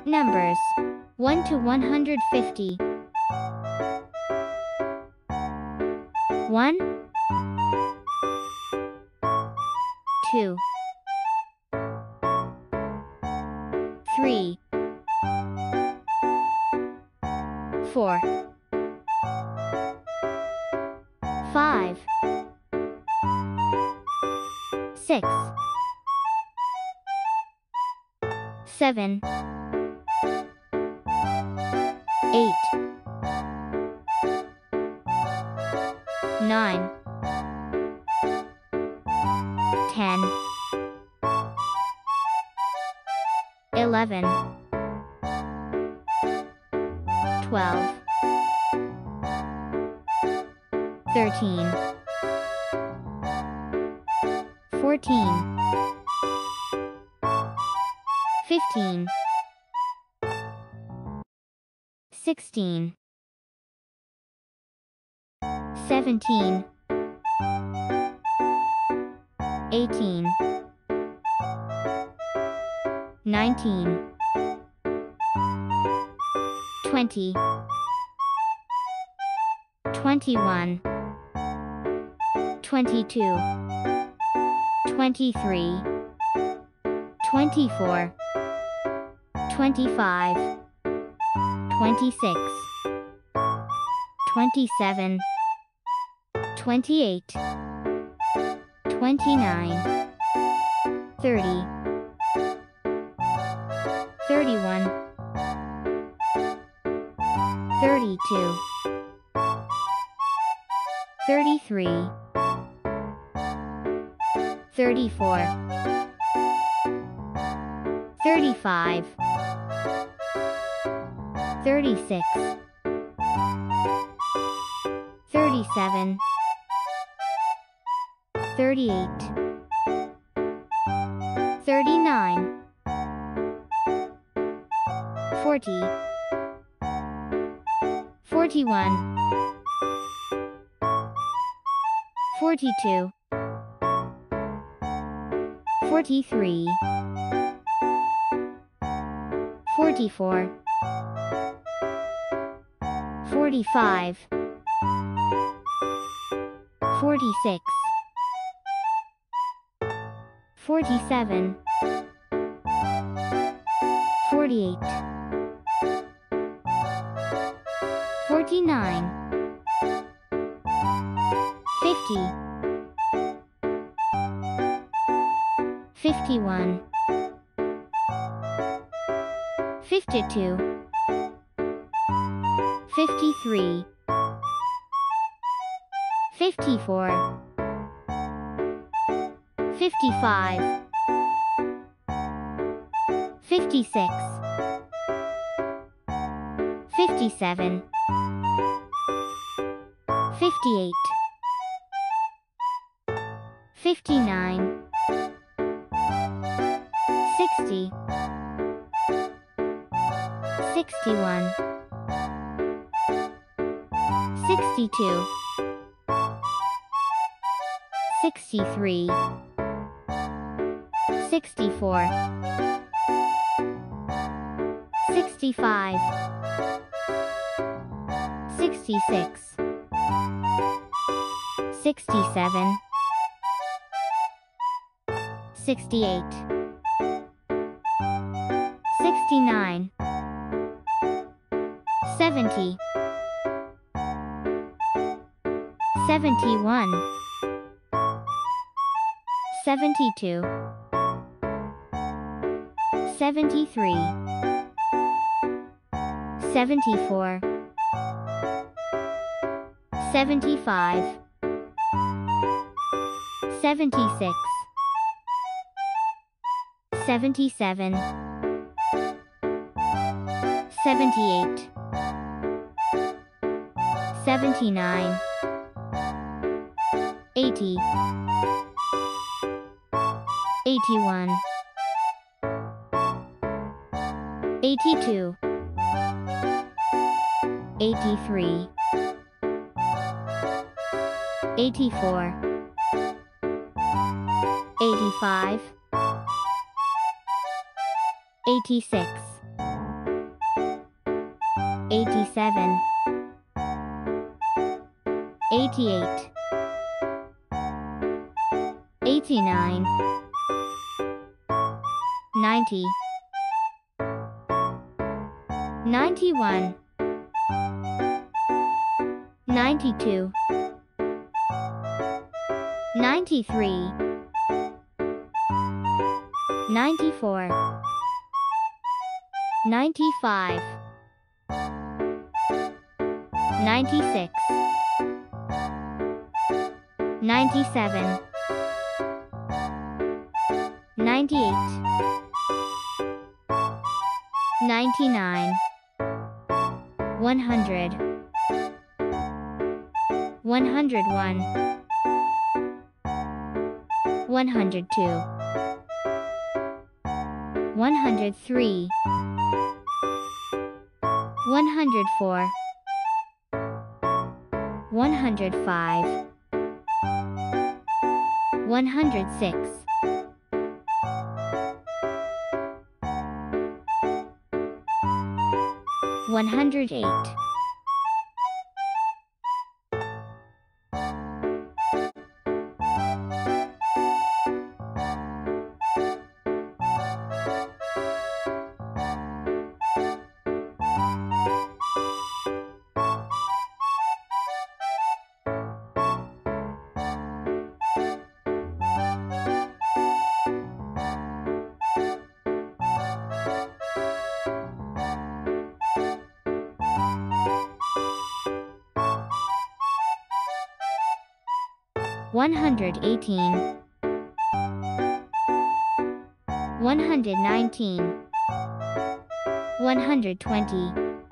Numbers 1 to 150. 1, 2, 3, 4, 5, 6, 7, 8, 9, 10, 11, 12, 13, 14, 15, 16, 17, 18, 19, 20, 21, 22, 23, 24, 25, 26, 27, 28, 29, 30, 31, 32, 33, 34, 35, 36, 37, 38, 39, 40, 41, 42, 43, 44, 45, 46, 47, 48, 49, 50, 51, 52, 53, 54, 55, 56, 57, 58, 59, 60, 61, 62, 63, 64, 65, 66, 67, 68, 69, 70, 71, 72, 73, 74, 75, 76, 77, 78, 79, 80, 81, 82, 83, 84, 85, 86, 87, 88, 89, 90, 91, 92, 93, 94, 95, 96, 97, 98, 99, 100, 101, 102, 103, 104, 105, 106, 108, 118, 119, 120,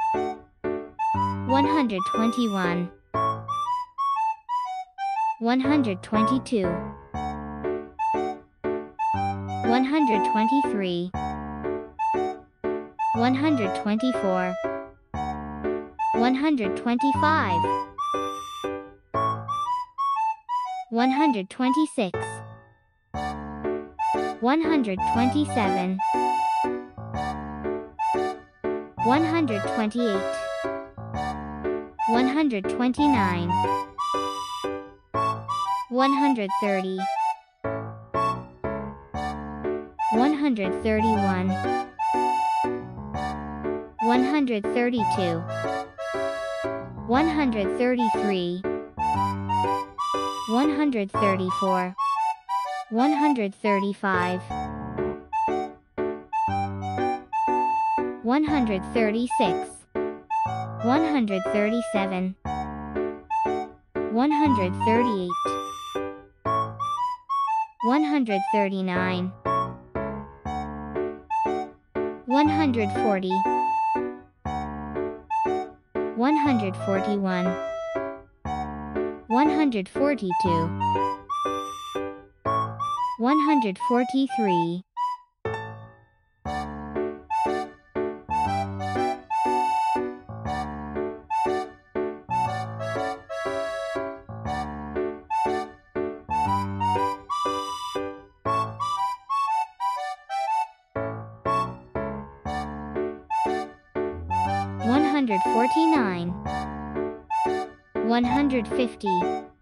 121, 122, 123, 124, 125, 126, 127, 128, 129, 130, 131, 132, 133, 134, 135, 136, 137, 138, 139, 140, 141, 142, 143, 149, 150,